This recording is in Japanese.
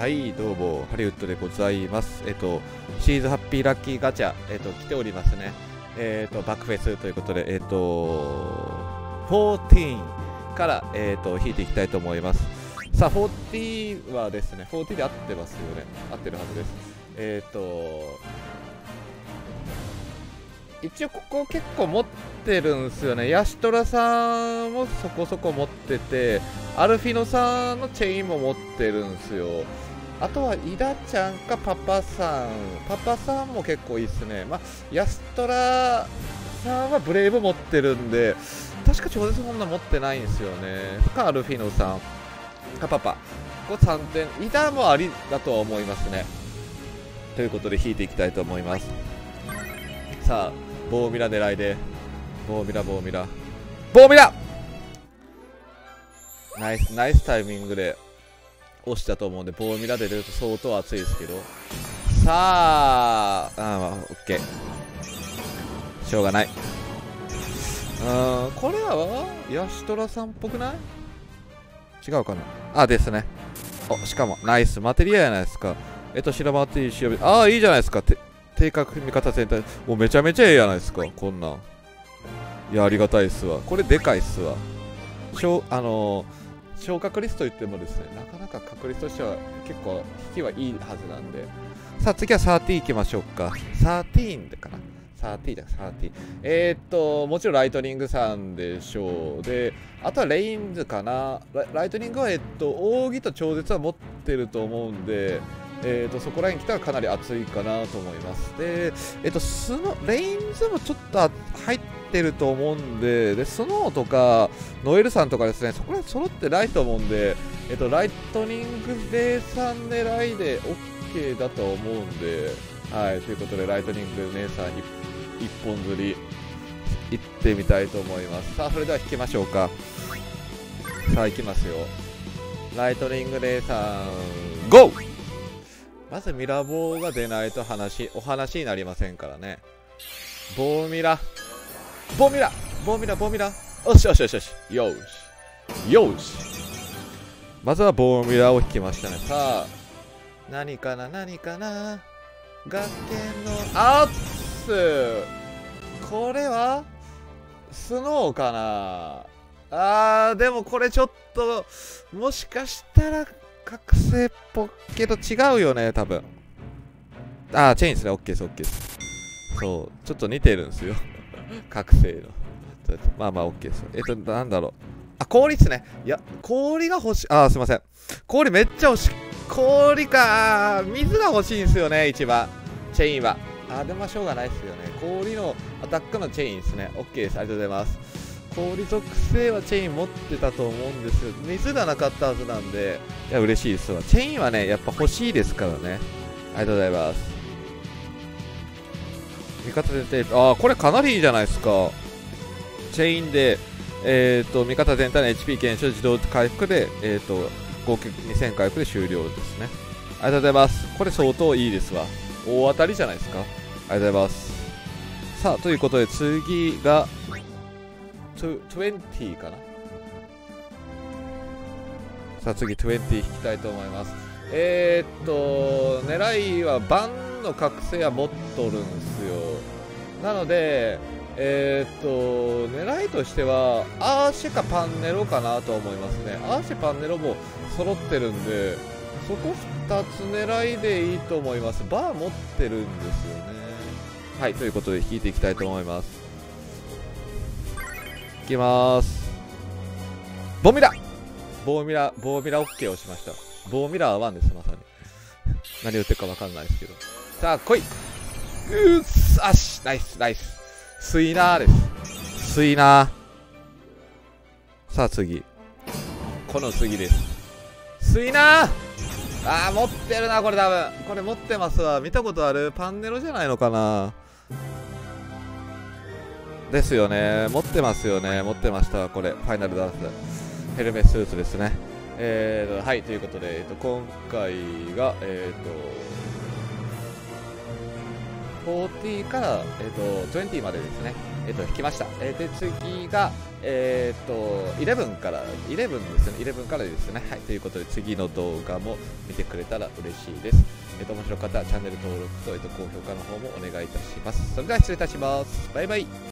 はい、どうも、ハリウッドでございます。シーズハッピーラッキーガチャ、来ておりますね。バックフェスということで、14から、引いていきたいと思います。さあ、40はですね、40で合ってますよね。合ってるはずです。一応ここ結構持ってるんですよね。ヤシトラさんもそこそこ持ってて、アルフィノさんのチェインも持ってるんですよ。あとはイダちゃんかパパさんも結構いいっすね。まあ、ヤストラさんはブレイブ持ってるんで、確か超絶そんな持ってないんですよね。かアルフィノさんかパパ、これ3点、イダもありだとは思いますね。ということで引いていきたいと思います。さあ、ボーミラ狙いで、ボーミラナイスタイミングで押したと思うんで、ボーミラで出ると相当熱いですけど、さあ、オッケー、しょうがない。これはヤシトラさんっぽくない？違うかなあ、ですね。しかもナイスマテリアじゃないですか。白マテリア、いいじゃないですか。定格味方全体、もうめちゃめちゃええやないですか、こんなん。いや、ありがたいっすわ。これでかいっすわ。昇格リスト言ってもですね、なかなか確率としては結構引きはいいはずなんで。さあ、次は13いきましょうか。13でかな。13だ、13。もちろんライトニングさんでしょう。で、あとはレインズかな。ライトニングは、扇と超絶は持ってると思うんで、そこら辺来たらかなり熱いかなと思います。で、レインズもちょっと入ってると思うんで、スノーとかノエルさんとかですね、そこら辺揃ってないと思うんで、ライトニングで3狙いで OK だと思うんで、はい、ということでライトニング姉さん一本釣り行ってみたいと思います。さあ、それでは引きましょうか。さあ、行きますよ。ライトニング姉さん、GO！まずミラボーが出ないとお話になりませんからね。ボーミラ。よし。よし。まずはボーミラを引きましたね。さあ、何かな崖のアッス。これはスノーかな。でもこれちょっと、もしかしたら、覚醒っぽけど違うよね、多分。チェインですね。OK です。そう、ちょっと似てるんですよ。覚醒の。まあ OK です。なんだろう。氷っすね。いや、氷が欲しい。すいません。氷めっちゃ欲しい。氷か水が欲しいんですよね、一番。チェインは。でもしょうがないですよね。氷のアタックのチェインですね。OK です。ありがとうございます。氷属性はチェイン持ってたと思うんですよ。水がなかったはずなんで、いや、嬉しいですわ。チェインはね、やっぱ欲しいですからね。ありがとうございます。味方全体、これかなりいいじゃないですか。チェインで、味方全体の HP 減少自動回復で、合計2000回復で終了ですね。ありがとうございます。これ相当いいですわ。大当たりじゃないですか。ありがとうございます。さあ、ということで次が、20かな。さあ次20引きたいと思います。狙いはバンの覚醒は持っとるんですよ。なので狙いとしてはアーシェかパンネロかなと思いますね。アーシェパンネロも揃ってるんで、そこ2つ狙いでいいと思います。バー持ってるんですよね。はい、ということで引いていきたいと思います。いきまーす。ボーミラ OK をしました。ボーミラー1です、まさに。何打ってるか分かんないですけど。さあ、来い。ナイス。スイナーです。スイナー。さあ、次。この次です。スイナー。持ってるな、これ多分。これ持ってますわ。見たことある？パンネロじゃないのかな。ですよね。持ってますよね。持ってました。これ、ファイナルダンス。ヘルメスーツですね。はい、ということで、今回が、40から、20までですね。 引きました。で、次が、11から、11ですよね。11からですね。はい。ということで、次の動画も見てくれたら嬉しいです。面白かったらチャンネル登録と、高評価の方もお願いいたします。それでは失礼いたします。バイバイ。